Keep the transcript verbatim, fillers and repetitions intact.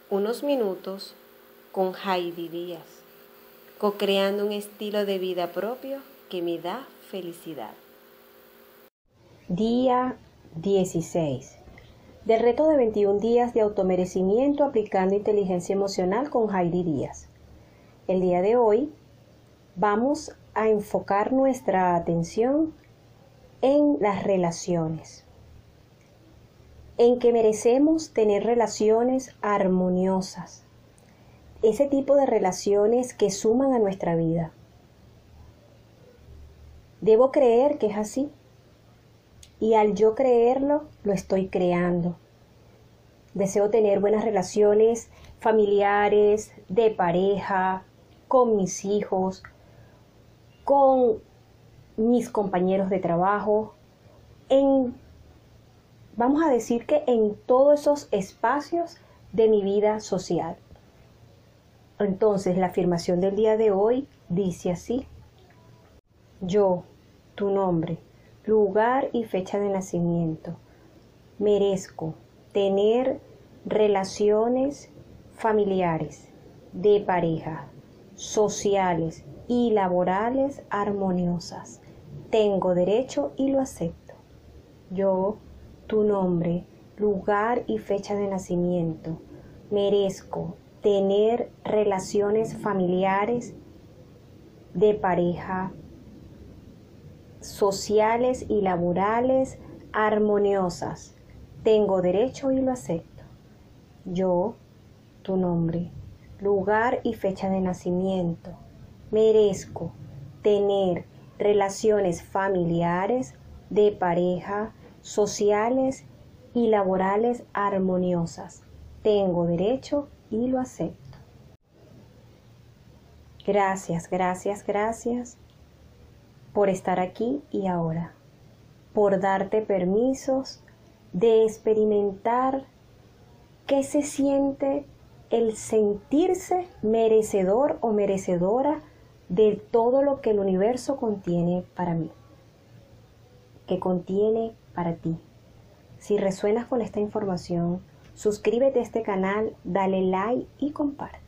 unos minutos con Heidi Díaz, co-creando un estilo de vida propio que me da felicidad. Día dieciséis. Del reto de veintiún días de automerecimiento aplicando inteligencia emocional con Heidi Díaz. El día de hoy vamos a enfocar nuestra atención en las relaciones, en que merecemos tener relaciones armoniosas, ese tipo de relaciones que suman a nuestra vida. Debo creer que es así, y al yo creerlo, lo estoy creando. Deseo tener buenas relaciones familiares, de pareja, con mis hijos, con mis compañeros de trabajo, en, vamos a decir que en todos esos espacios de mi vida social. Entonces, la afirmación del día de hoy dice así: yo, tu nombre, lugar y fecha de nacimiento, merezco tener relaciones familiares, de pareja, sociales y laborales armoniosas. Tengo derecho y lo acepto. Yo, tu nombre, lugar y fecha de nacimiento, merezco tener relaciones familiares, de pareja, sociales y laborales armoniosas. Tengo derecho y lo acepto. Yo, tu nombre, lugar y fecha de nacimiento, merezco tener relaciones familiares, de pareja, sociales y laborales armoniosas. Tengo derecho y lo acepto. Gracias, gracias, gracias por estar aquí y ahora, por darte permisos de experimentar qué se siente el sentirse merecedor o merecedora de todo lo que el universo contiene para mí, que contiene para ti. Si resuenas con esta información, suscríbete a este canal, dale like y comparte.